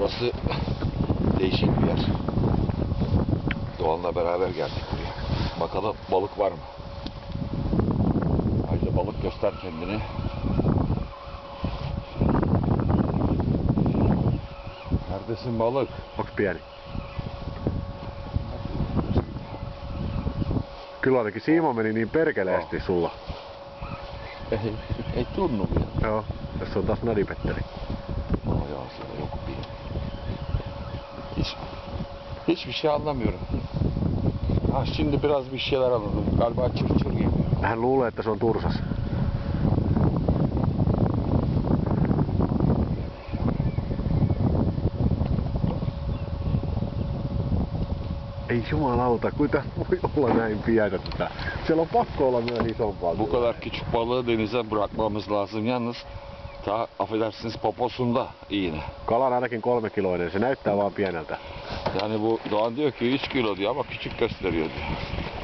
Burası değişik bir yer. Doğan'la beraber geldik buraya. Bakalım balık var mı? Haydi balık göster kendini. Neredesin balık? Onks pieni? Kyllä ainakin siima meni niin perkeleesti sulla. Ei tunnu vielä. Joo, tässä on taas nadipetteli. Ya siellä joku pieni. Hiçbir şey anlamıyorum. Ha şimdi biraz bir şeyler anladım. Galiba çırçır geliyor. Hän luulee, että se on tursas. Ei jumalauta, kuinka voi olla näin pientä tätä. Siellä on pakko olla myös isompaa. Bu kadar küçük balığı denize bırakmamız lazım. Yalnız ta affedersiniz poposunda iğne. Kala on ainakin 3 kiloinen, se näyttää vaan pieneltä. Yani bu Doğan diyor ki 3 kilo diyor ama küçük gösteriyor diyor.